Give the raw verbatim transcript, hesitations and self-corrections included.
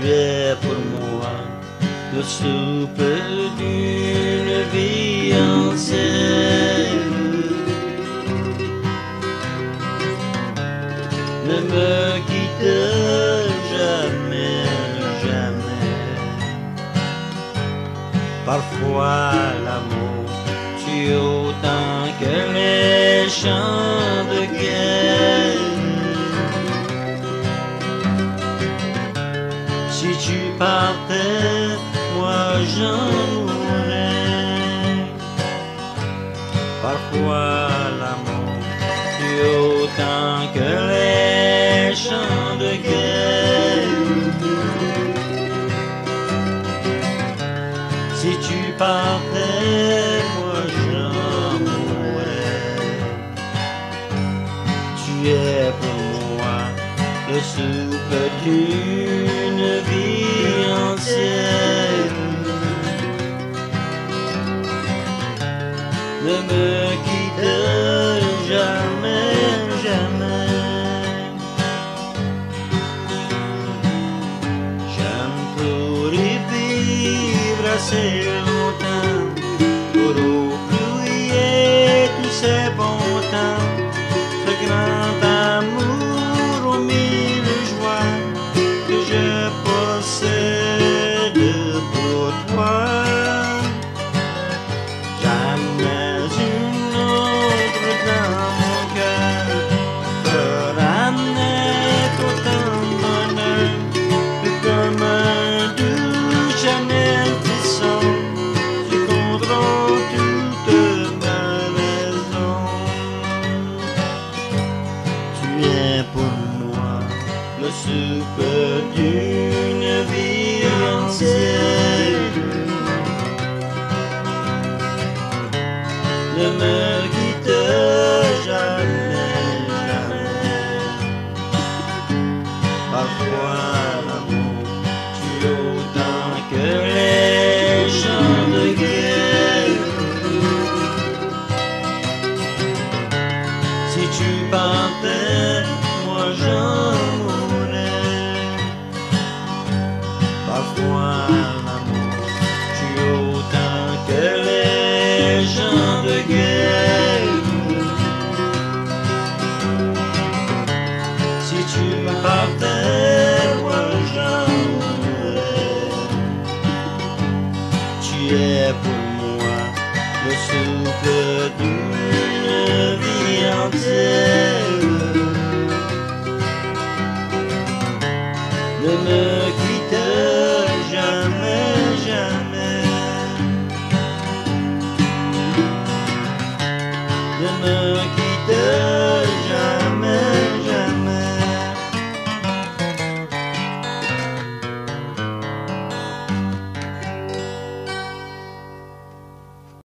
es pour moi le souffle d'une vie ancienne. Ne me quitte jamais, jamais. Parfois l'amour tue autant que les chants de guerre. Si tu partais, moi j'en mourrais. Parfois l'amour tue autant que les chants de guerre. Si tu partais, moi j'en mourrais. Tu es pour moi le souffle d'une vie ancienne. Ne me quitte jamais, jamais. J'aime pour y vivre assez longtemps pour oublier tous ces bons temps. Ce grand amour aux mille joies que je possède pour toi. Jamais une autre dans mon cœur fera naître autant de bonheur que comme un doux charnel frisson tu contrôles toute ma raison. Tu es pour moi le souffle d'une vie ancienne. Ne me quitte jamais, jamais. Parfois l'amour tue autant que les chants de guerre. Si tu partais, moi j'en mourrais. Parfois l'amour tue autant que les chants de guerre. Si tu partais, moi j'en mourrais. Tu es pour moi le souffle d'une vie entière. Ne me quitte jamais, jamais. Ne me quitte